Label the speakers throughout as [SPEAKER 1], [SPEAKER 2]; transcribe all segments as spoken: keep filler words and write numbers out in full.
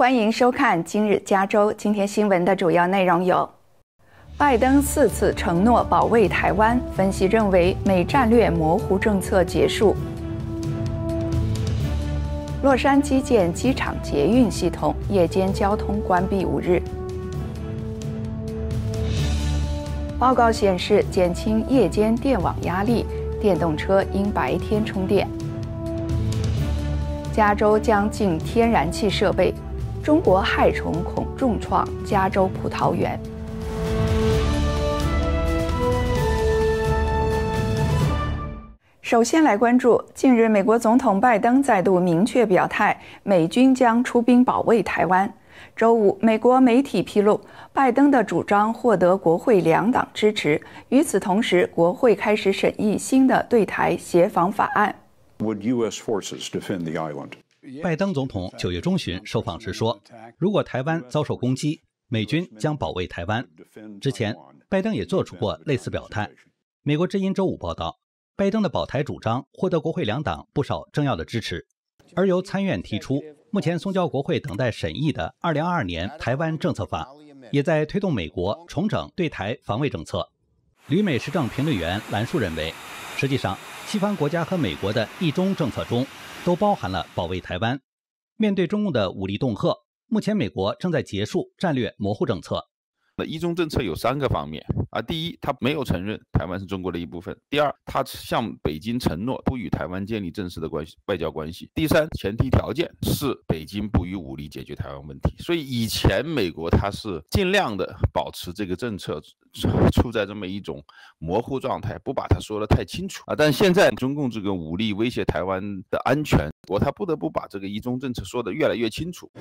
[SPEAKER 1] 欢迎收看今日加州。今天新闻的主要内容有：拜登四次承诺保卫台湾，分析认为美战略模糊政策结束；洛杉矶建机场捷运系统，夜间交通关闭五日。报告显示，减轻夜间电网压力，电动车应白天充电。加州将禁天然气设备。中国害虫恐重创加州葡萄园。首先来关注，近日美国总统拜登再度明确表态，美军将出兵保卫台湾。周五，美国媒体披露，拜登的主张获得国会两党支持。与此同时，国会开始审议新的对台协防法案。
[SPEAKER 2] Would U S forces defend the island?
[SPEAKER 3] 拜登总统九月中旬受访时说，如果台湾遭受攻击，美军将保卫台湾。之前，拜登也做出过类似表态。美国之音周五报道，拜登的保台主张获得国会两党不少政要的支持，而由参院提出，目前送交国会等待审议的二零二二年台湾政策法，也在推动美国重整对台防卫政策。旅美时政评论员兰树认为，实际上，西方国家和美国的一中政策中都包含了保卫台湾。面对中共的武力恫吓，目前美国正在结束战略模糊政策。
[SPEAKER 4] 一中政策有三个方面啊，第一，他没有承认台湾是中国的一部分；第二，他向北京承诺不与台湾建立正式的关系外交关系；第三，前提条件是北京不以武力解决台湾问题。所以以前美国他是尽量的保持这个政策处在这么一种模糊状态，不把它说得太清楚啊。但现在中共这个武力威胁台湾的安全，我他不得不把这个一中政策说得越来越清楚。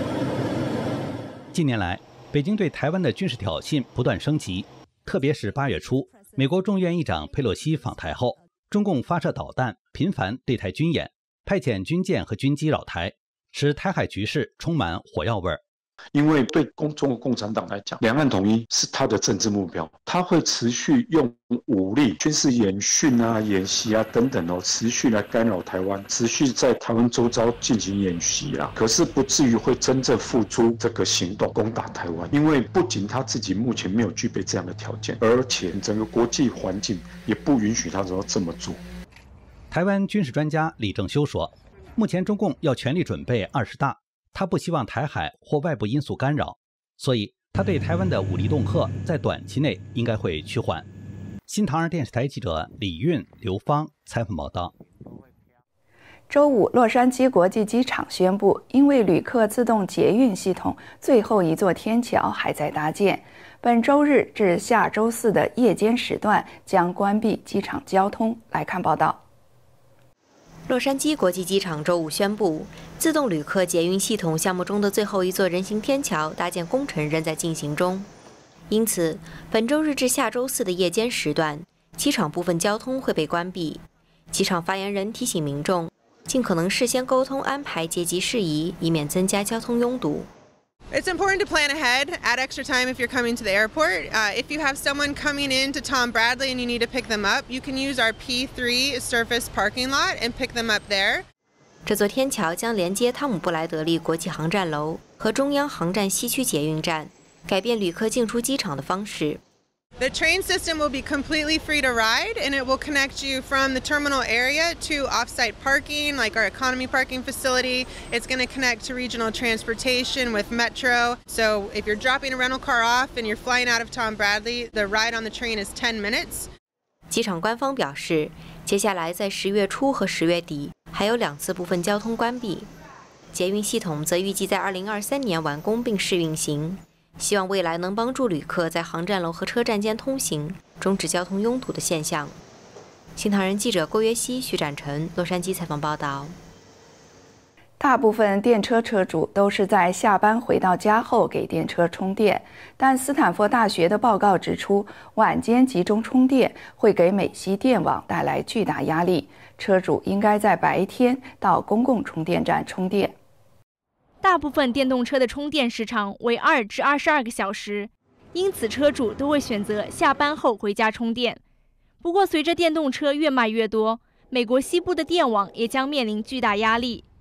[SPEAKER 3] 近年来，北京对台湾的军事挑衅不断升级，特别是八月初，美国众议院议长佩洛西访台后，中共发射导弹，频繁对台军演，派遣军舰和军机扰台，使台海局势充满火药味儿。
[SPEAKER 5] 因为对中国共产党来讲，两岸统一是他的政治目标，他会持续用武力、军事演训啊、演习啊等等哦，持续来干扰台湾，持续在台湾周遭进行演习啊。可是不至于会真正付诸这个行动攻打台湾，因为不仅他自己目前没有具备这样的条件，而且整个国际环境也不允许他这么做。
[SPEAKER 3] 台湾军事专家李正修说，目前中共要全力准备二十大。他不希望台海或外部因素干扰，所以他对台湾的武力恫吓在短期内应该会趋缓。新唐人电视台记者李运、刘芳采访报道。
[SPEAKER 1] 周五，洛杉矶国际机场宣布，因为旅客自动捷运系统最后一座天桥还在搭建，本周日至下周四的夜间时段将关闭机场交通。来看报道。
[SPEAKER 6] 洛杉矶国际机场周五宣布，自动旅客捷运系统项目中的最后一座人行天桥搭建工程仍在进行中，因此本周日至下周四的夜间时段，机场部分交通会被关闭。机场发言人提醒民众，尽可能事先沟通安排接机事宜，以免增加交通拥堵。
[SPEAKER 7] It's important to plan ahead, add extra time if you're coming to the airport. Uh, if you have someone coming into Tom Bradley and you need to pick them up, you can use our P three surface parking lot and pick them up there.
[SPEAKER 6] 这座天桥将连接汤姆布莱德利国际航站楼和中央航站西区捷运站，改变旅客进出机场的方式。
[SPEAKER 7] The train system will be completely free to ride, and it will connect you from the terminal area to off-site parking, like our economy parking facility. It's going to connect to regional transportation with Metro. So if you're dropping a rental car off and you're flying out of Tom Bradley, the ride on the train is ten minutes.
[SPEAKER 6] 机场官方表示，接下来在十月初和十月底还有两次部分交通关闭。捷运系统则预计在二零二三年完工并试运行。希望未来能帮助旅客在航站楼和车站间通行，终止交通拥堵的现象。新唐人记者郭约西、徐展成，洛杉矶采访报道。
[SPEAKER 1] 大部分电车车主都是在下班回到家后给电车充电，但斯坦福大学的报告指出，晚间集中充电会给美西电网带来巨大压力，车主应该在白天到公共充电站充电。
[SPEAKER 8] 大部分电动车的充电时长为二至二十二个小时，因此车主都会选择下班后回家充电。不过，随着电动车越卖越多，美国西部的电网也将面临巨大压力。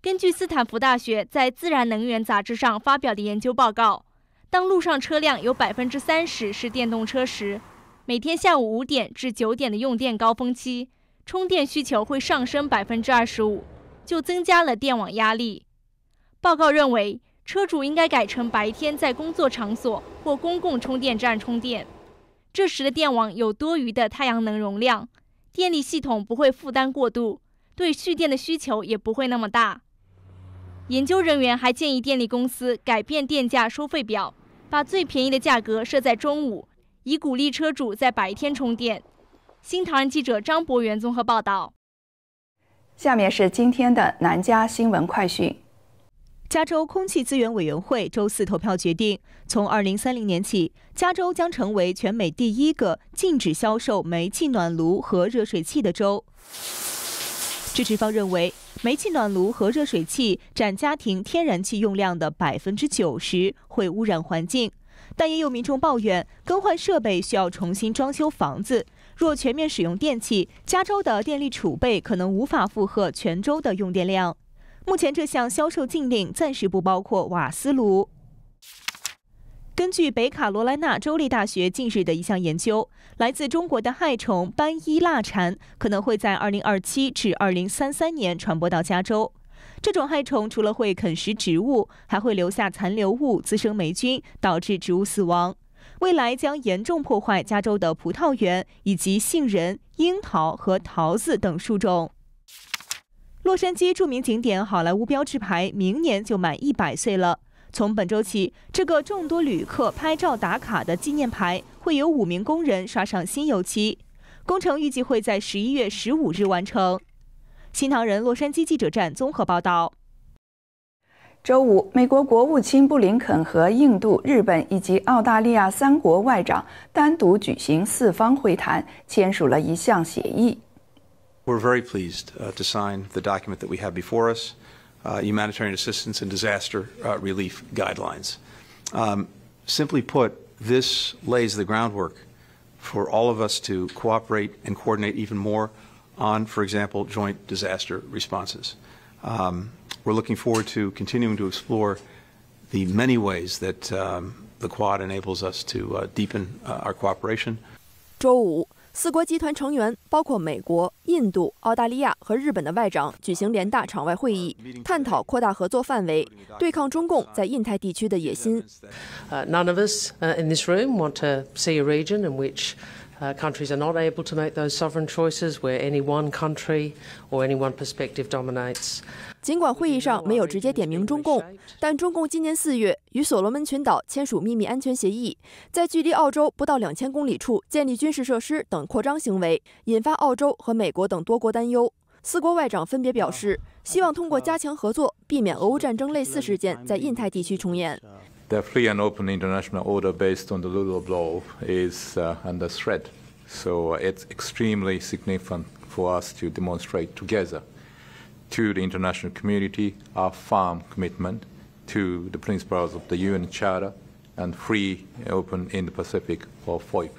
[SPEAKER 8] 根据斯坦福大学在《自然能源》杂志上发表的研究报告，当路上车辆有百分之三十是电动车时，每天下午五点至九点的用电高峰期，充电需求会上升百分之二十五，就增加了电网压力。报告认为，车主应该改成白天在工作场所或公共充电站充电，这时的电网有多余的太阳能容量，电力系统不会负担过度，对蓄电的需求也不会那么大。研究人员还建议电力公司改变电价收费表，把最便宜的价格设在中午，以鼓励车主在白天充电。新唐人记者张博元综合报道。
[SPEAKER 1] 下面是今天的南加新闻快讯。
[SPEAKER 9] 加州空气资源委员会周四投票决定，从二零三零年起，加州将成为全美第一个禁止销售煤气暖炉和热水器的州。支持方认为，煤气暖炉和热水器占家庭天然气用量的百分之九十，会污染环境。但也有民众抱怨，更换设备需要重新装修房子。若全面使用电器，加州的电力储备可能无法负荷全州的用电量。目前这项销售禁令暂时不包括瓦斯炉。根据北卡罗来纳州立大学近日的一项研究，来自中国的害虫斑衣蜡蝉可能会在二零二七至二零三三年传播到加州。这种害虫除了会啃食植物，还会留下残留物滋生霉菌，导致植物死亡。未来将严重破坏加州的葡萄园以及杏仁、樱桃和桃子等树种。洛杉矶著名景点好莱坞标志牌明年就满一百岁了。从本周起，这个众多旅客拍照打卡的纪念牌会有五名工人刷上新油漆，工程预计会在十一月十五日完成。新唐人洛杉矶记者站综合报道。
[SPEAKER 1] 周五，美国国务卿布林肯和印度、日本以及澳大利亚三国外长单独举行四方会谈，签署了一项协议。
[SPEAKER 10] We're very pleased uh, to sign the document that we have before us, uh, Humanitarian Assistance and Disaster uh, Relief Guidelines. Um, simply put, this lays the groundwork for all of us to cooperate and coordinate even more on, for example, joint disaster responses. Um, we're looking forward to continuing to explore the many ways that um, the Quad enables us to uh, deepen uh, our cooperation.
[SPEAKER 11] 周五，四国集团成员包括美国、印度、澳大利亚和日本的外长举行联大场外会议，探讨扩大合作范围，对抗中共在印太地区的野心。
[SPEAKER 12] Uh, none of us uh, in this room want to see a region in which uh, countries are not able to make those sovereign choices, where any one country or any one perspective dominates.
[SPEAKER 11] 尽管会议上没有直接点名中共，但中共今年四月与所罗门群岛签署秘密安全协议，在距离澳洲不到两千公里处建立军事设施等扩张行为，引发澳洲和美国等多国担忧。四国外长分别表示，希望通过加强合作，避免俄乌战争类似事件在印太地区重演。
[SPEAKER 13] The free and open international order based on the rule of law is uh, under threat, so it's extremely significant for us to demonstrate together to the international community our firm commitment to the principles of the U N Charter and free, open Indo-Pacific or F O I P.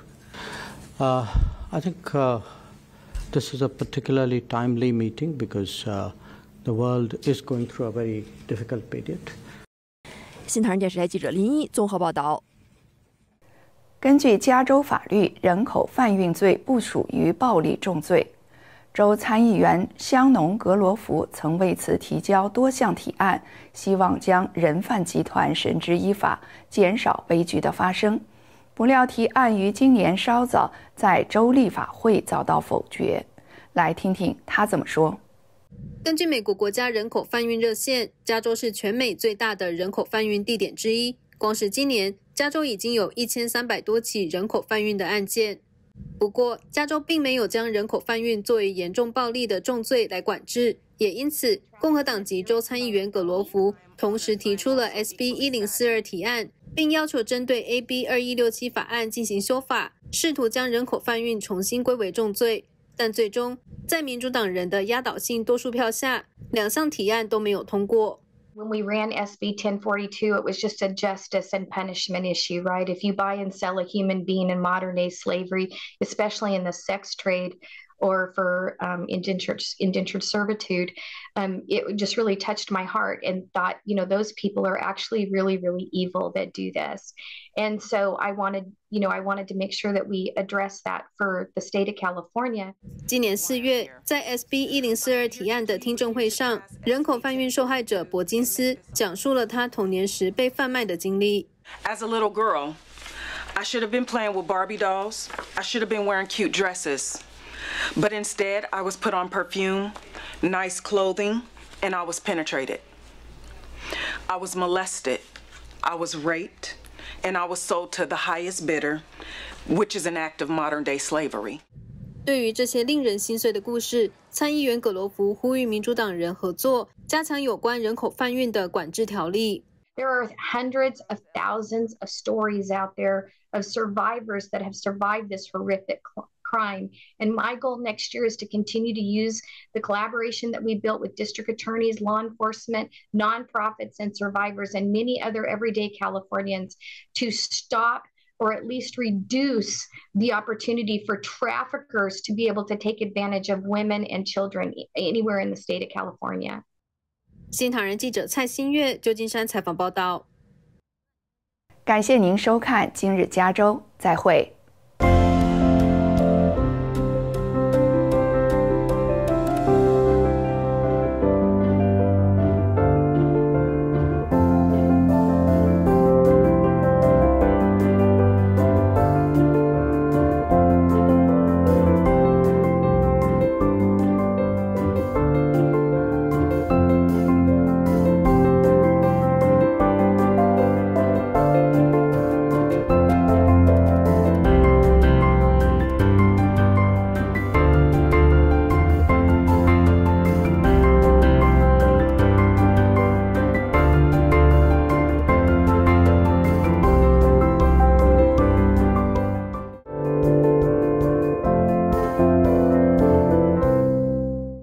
[SPEAKER 14] Uh, I think uh, this is a particularly timely meeting because uh, the world is going through a very difficult period.
[SPEAKER 11] 新唐人电视台记者林一综合报道。
[SPEAKER 1] 根据加州法律，人口贩运罪不属于暴力重罪。州参议员香农·格罗弗曾为此提交多项提案，希望将人贩集团绳之以法，减少悲剧的发生。不料提案于今年稍早在州立法会遭到否决。来听听他怎么说。
[SPEAKER 15] 根据美国国家人口贩运热线，加州是全美最大的人口贩运地点之一。光是今年，加州已经有一千三百多起人口贩运的案件。不过，加州并没有将人口贩运作为严重暴力的重罪来管制，也因此，共和党籍州参议员葛罗弗同时提出了 S B 一零四二 提案，并要求针对 A B 二一六七 法案进行修法，试图将人口贩运重新归为重罪。但最终，在民主党人的压倒性多数票下，两项提案都没有通过。
[SPEAKER 16] When we ran S B ten forty-two, it was just a justice and punishment issue, right? If you buy and sell a human being in modern-day slavery, especially in the sex trade, or for um, indentured indentured servitude, um, it just really touched my heart and thought, you know, those people are actually really, really evil that do this. And so I wanted, you know, I wanted to make sure that we address that for the state of California.
[SPEAKER 15] 今年四月，在 S B 一零四二提案的听证会上，人口贩运受害者伯金斯讲述了他童年时被贩卖的经历。
[SPEAKER 17] As a little girl, I should have been playing with Barbie dolls. I should have been wearing cute dresses. But instead, I was put on perfume, nice clothing, and I was penetrated. I was molested. I was raped. And I was sold to the highest bidder, which is an act of modern-day slavery.
[SPEAKER 15] 对于这些令人心碎的故事，参议员葛罗福呼吁民主党人合作，加强有关人口贩运的管制条例。
[SPEAKER 16] There are hundreds of thousands of stories out there of survivors that have survived this horrific crime. And my goal next year is to continue to use the collaboration that we built with district attorneys, law enforcement, nonprofits, and survivors, and many other everyday Californians to stop or at least reduce the opportunity for traffickers to be able to take advantage of women and children anywhere in the state of California.
[SPEAKER 15] 新唐人记者蔡新月，旧金山采访报道。
[SPEAKER 1] 感谢您收看今日加州，再会。